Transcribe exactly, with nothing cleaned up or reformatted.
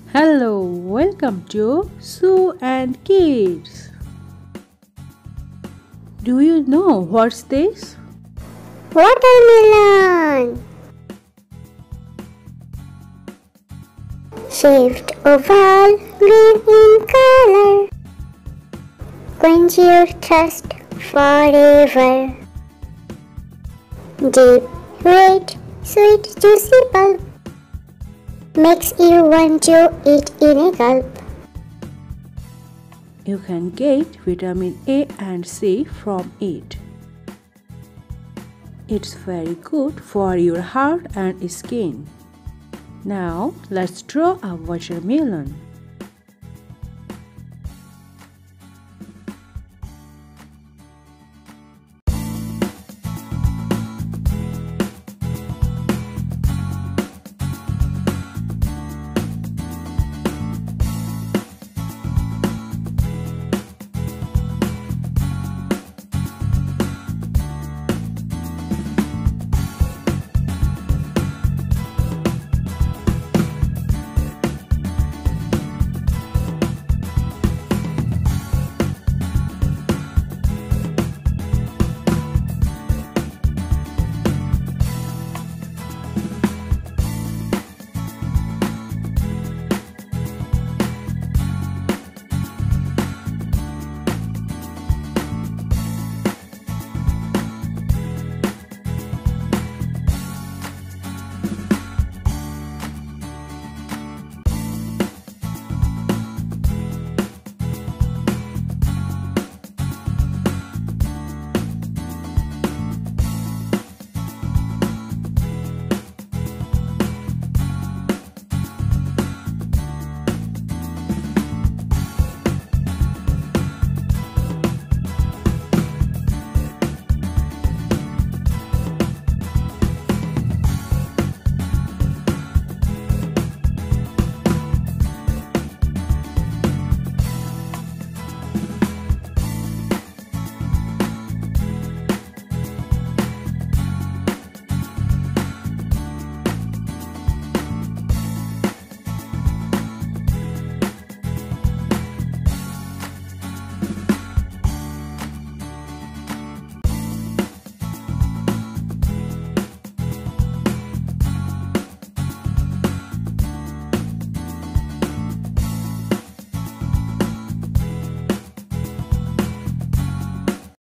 Hello, welcome to Sue and Kids. Do you know what's this? Watermelon. Shaped oval, green in color. Quench your thirst forever. Deep, red, sweet, juicy pulp makes you want to eat in a gulp. You can get vitamin A and C from it. It's very good for your heart and skin. Now let's draw a watermelon.